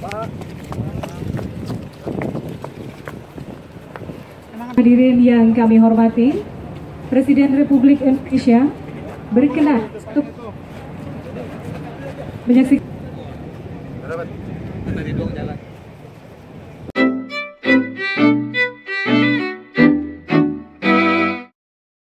Hadirin yang kami hormati, Presiden Republik Indonesia berkenan untuk menyaksikan